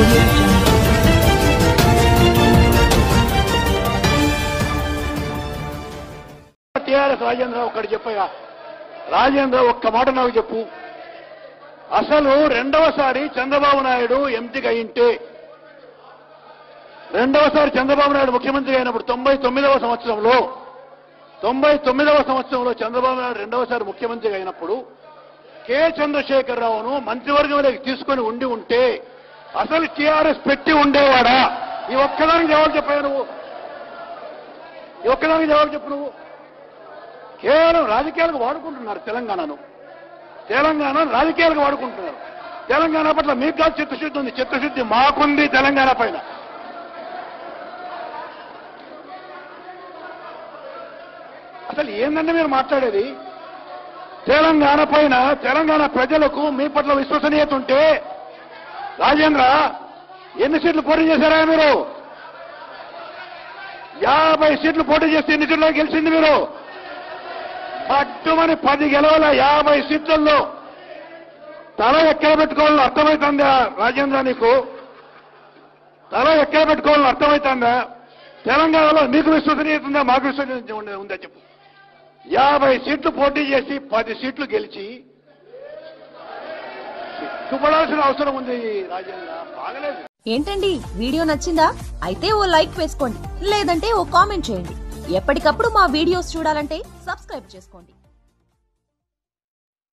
audio jungle. TRS Rajendra ఒక్కటి చెప్పగా రాజేంద్ర ఒక్క మాట నాకు చెప్పు. అసలు రెండవసారి చంద్రబాబు నాయుడు ఎంపీగా అయింటే రెండవసారి చంద్రబాబు నాయుడు ముఖ్యమంత్రి అయినప్పుడు 99వ సంవత్సరంలో చంద్రబాబు నాయుడు రెండవసారి ముఖ్యమంత్రిగా అయినప్పుడు కె చంద్రశేఖరరావును మంత్రివర్గంలోకి తీసుకొని ఉంటే అసలు టీఆర్ఎస్ పెట్టి ఉండేవాడా? ఈ ఒక్కదానికి జవాబు చెప్పావు నువ్వు. ఈ ఒక్కదానికి జవాబు చెప్పు నువ్వు. కేవలం రాజకీయాలకు వాడుకుంటున్నారు తెలంగాణ రాజకీయాలకు వాడుకుంటున్నారు. తెలంగాణ పట్ల మీకు కాదు చిత్తశుద్ధి ఉంది. చిత్తశుద్ధి మాకుంది తెలంగాణ పైన. అసలు ఏందంటే మీరు మాట్లాడేది? తెలంగాణ పైన తెలంగాణ ప్రజలకు మీ పట్ల విశ్వసనీయత ఉంటే రాజేంద్ర ఎన్ని సీట్లు పోటీ చేశారా మీరు? 50 సీట్లు పోటీ చేస్తే ఎన్ని సీట్లు గెలిచింది మీరు? పట్టుమని 10 గెలవల 50 సీట్లలో తల ఎక్కడ పెట్టుకోవాలని అర్థమవుతుందా రాజేంద్ర? నీకు తల ఎక్కడ పెట్టుకోవాలని అర్థమవుతుందా? తెలంగాణలో మీకు విశ్వసనీయత ఉందా, మాకు విశ్వసనీయత ఉందా చెప్పు. 50 సీట్లు పోటీ చేసి 10 సీట్లు గెలిచి సిగ్గుపడాల్సిన అవసరం ఉంది రాజేంద్ర. బాగలేదు. ఏంటండి వీడియో నచ్చిందా? అయితే ఓ లైక్ వేసుకోండి, లేదంటే ఓ కామెంట్ చేయండి. ఎప్పటికప్పుడు మా వీడియోస్ చూడాలంటే సబ్స్క్రైబ్ చేసుకోండి.